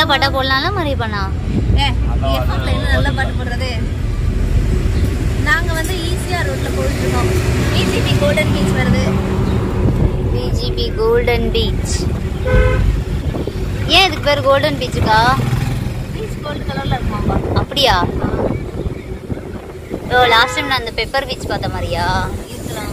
பாட்டா போடலாம் மாதிரி பண்ணா நல்ல பாட்டு போடுறது. நாங்க வந்து ஈசிஆர் ரோட்ல போயிட்டு இருக்கோம். பிஜிபி கோல்டன் பீச் வருது. BGP golden beach. ஏன் இதுக்கு பேர் கோல்டன் பீச்சுக்கா? பீச் கோல்டன் கலர்ல இருக்குமாப்பா. அப்படியா? ஓ, லாஸ்ட் டைம் நான் அந்த பெப்பர் பீச் பார்த்த மாதிரியா இருக்கலாம்.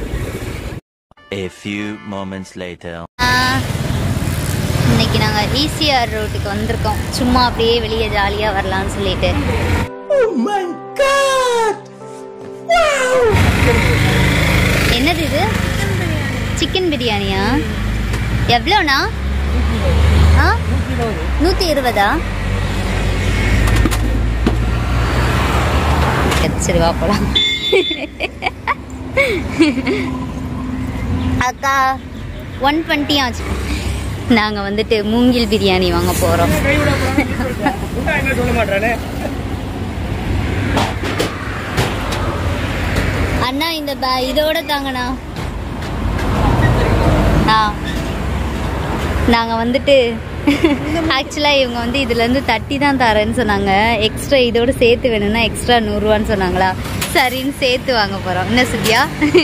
A few moments later. இன்னைக்கு நாங்க ஈசிஆர் ரோட்டுக்கு வந்திருக்கோம். சும்மா அப்படியே வெளியே ஜாலியா வரலாம்னு சொல்லிட்டு. என்னது இது? சிக்கன் பிரியாணியா? எவ்வளோண்ணா? 120. சரி வா போலாம். அக்கா 120 ஆச்சு. நாங்க வந்துட்டு மூங்கில் பிரியாணி வாங்க போறோம். அண்ணா இந்த இதோட தாங்கண்ணா. நாங்க வந்துட்டு ஆக்சுவலா இவங்க வந்து இதுல இருந்து தட்டி தான் தரேன்னு சொன்னாங்க. எக்ஸ்ட்ரா இதோட சேர்த்து வேணும்னா எக்ஸ்ட்ரா 100 ரூபான்னு சொன்னாங்களா. சரின்னு சேர்த்து வாங்க போறோம். என்ன சுத்தியா?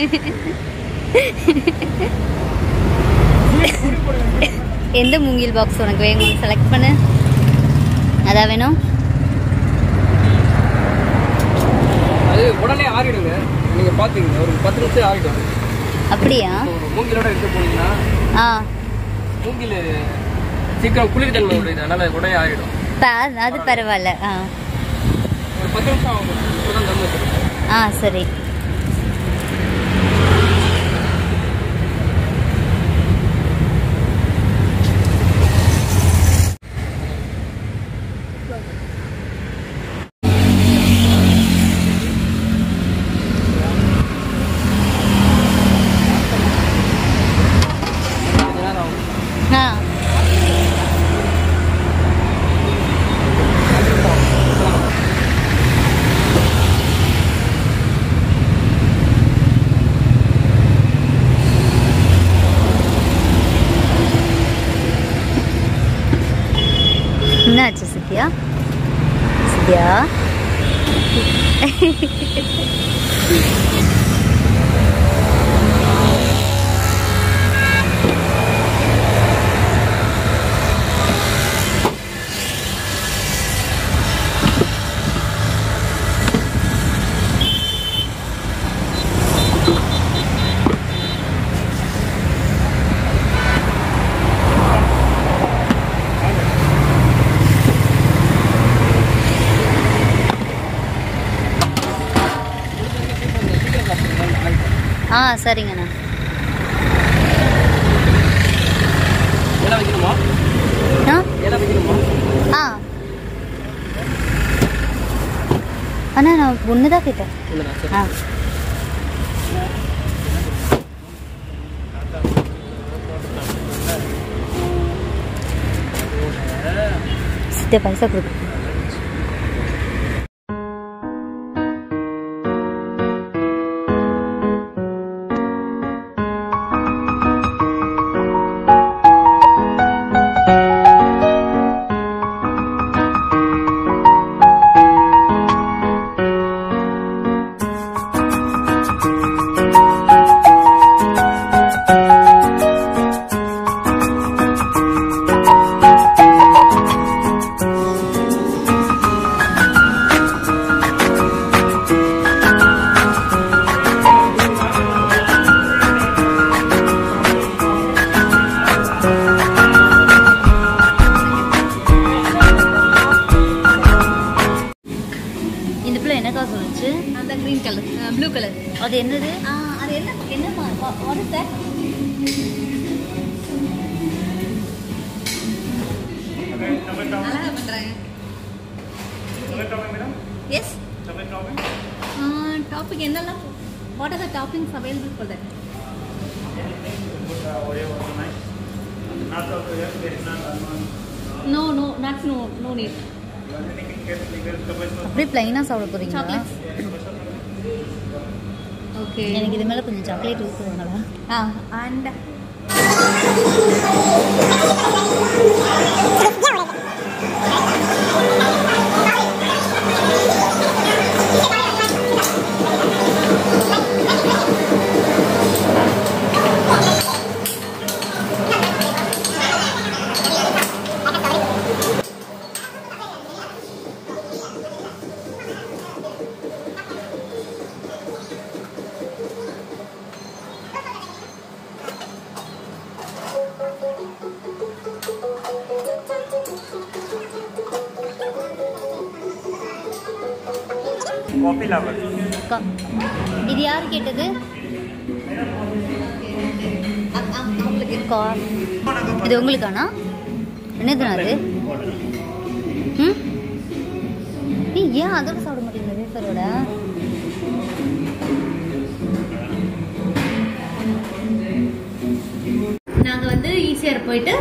எந்த மூங்கில் பாக்ஸ் உனக்கு வேணும் செலக்ட் பண்ணு. அதான் வேணும். அது உடனே ஆறிடுங்க. நீங்க பாத்தீங்க ஒரு 10 நிமிஷம் ஆறிடும். அப்படியா? மூங்கிலோட எடுத்து போனீங்கன்னா மூங்கில் சீக்கிரம் குளிர் தன்மை உடையது, அதனால உடனே ஆறிடும். அது பரவாயில்ல. ஒரு 10 நிமிஷம் ஆகும். சரி. என்னாச்சு சித்தியா? சித்தியா சரிங்கண்ணா. அண்ணா நான் ஒண்ணுதான் கேட்டேன். சித்த பைசா கொடுக்கு. Blue colour. அது என்னது? அது என்னமா? What is that? அழகா பண்றாங்க. எஸ். டாபிக் என்னெல்லாம்? What are the toppings available for that? No, nuts, no need. அப்படியே ப்ளைனா சாப்பிட போறீங்களா? சாக்லேட்ஸ். ஓகே. எனக்கு இது மேல கொஞ்சம் சாக்லேட் ஊத்துவாங்களா? And Coffee lover. இது யார் கேட்டது? இது உங்களுக்கானா? என்னதுண்ணா அது? ஏன் அதோட சாப்பிட மாட்டேங்குது வேஃபரோட? நாங்கள் வந்து ஈஸியாக போயிட்டு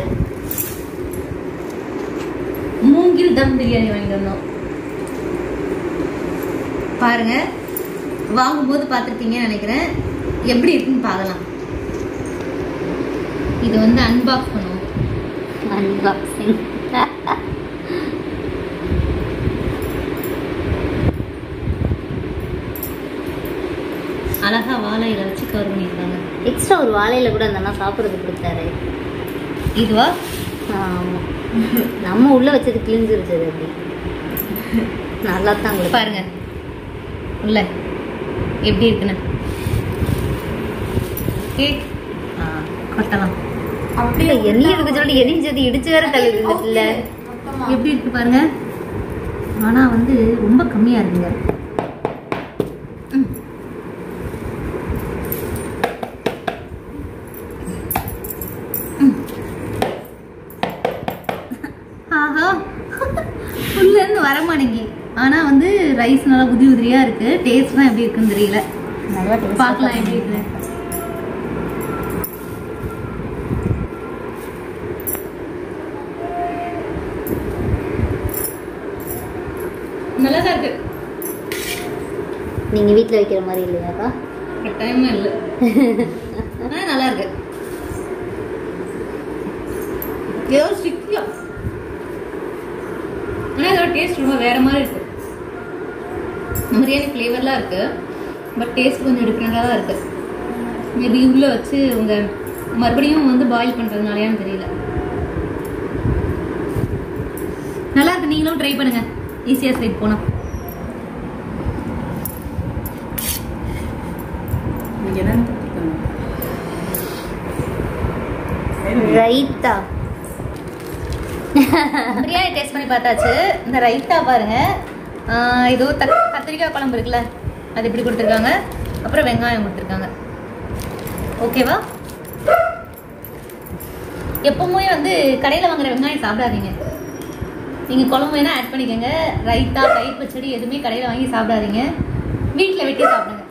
மூங்கில் தம் பிரியாணி வாங்கிட்டு வந்தோம். பாருங்க, வாங்கும்போது பார்த்துருப்பீங்கன்னு நினைக்கிறேன். எப்படி இருக்குன்னு பார்க்கலாம். இது வந்து அன்பாக்ஸ் பண்ணுவோம். அன்பாக்சிங். அழகா வாழையில வச்சு கவர் பண்ணியிருக்காங்க. எக்ஸ்ட்ரா ஒரு வாழையில கூட அந்த அண்ணா சாப்பிட்றது கொடுத்தாரு. இதுவா? ஆமாம், நம்ம உள்ள வச்சது கிழிஞ்சிருச்சது. அப்படி நல்லா தான் பாருங்க உள்ள எப்படி இருக்குன்னு. கொட்டலாம். அப்படியே எண்ணெய் இருக்கு சொல்லி எரிஞ்சது இடிச்சு வேற தள்ளுது இல்ல. எப்படி இருக்கு பாருங்க. ஆனா வந்து ரொம்ப கம்மியா இருக்குங்க. ஆஹா, உள்ள இருந்து வர மாட்டேங்கி. ஆனா வந்து ரைஸ் நல்லா உதிரி உதிரியா இருக்கு. டேஸ்ட் தான் எப்படி இருக்குன்னு தெரியல. நல்லா பார்க்கலாம் எப்படி இருக்கு. நல்லா தான் இருக்கு. நீங்க வீட்ல வைக்கிற மாதிரி இல்லையாக்கா? கட்டாயமா இல்ல. ஆனா நல்லா இருக்கு. ஏதோ ஸ்டிக்கியா. ஆனா இதோட டேஸ்ட் ரொம்ப வேற மாதிரி இருக்கு. பிரியாணி ஃப்ளேவர்லாம் இருக்கு, பட் டேஸ்ட் கொஞ்சம் டிஃப்ரெண்டாக தான் இருக்கு. மேபி உள்ள வச்சு உங்க மறுபடியும் வந்து பாயில் பண்றதுனாலயான்னு தெரியல. நல்லா இருக்கு. நீங்களும் ட்ரை பண்ணுங்க. ஈஸியா ஸ்ட்ரைட் போனா. ரைத்தா பிரியாணி டேஸ்ட் பண்ணி பார்த்தாச்சு. இந்த ரைத்தா பாருங்க. ஏதோ கத்திரிக்காய் குழம்பு இருக்குல்ல, அது இப்படி கொடுத்துருக்காங்க. அப்புறம் வெங்காயம் கொடுத்துருக்காங்க. ஓகேவா? எப்பவுமே வந்து கடையில் வாங்குற வெங்காயம் சாப்பிடாதீங்க. நீங்கள் குழம்பு வேணால் ஆட் பண்ணிக்கோங்க. ரைத்தா, தயிர் பச்சடி எதுவுமே கடையில் வாங்கி சாப்பிடாதீங்க. வீட்டில் வெட்டி சாப்பிடுங்க.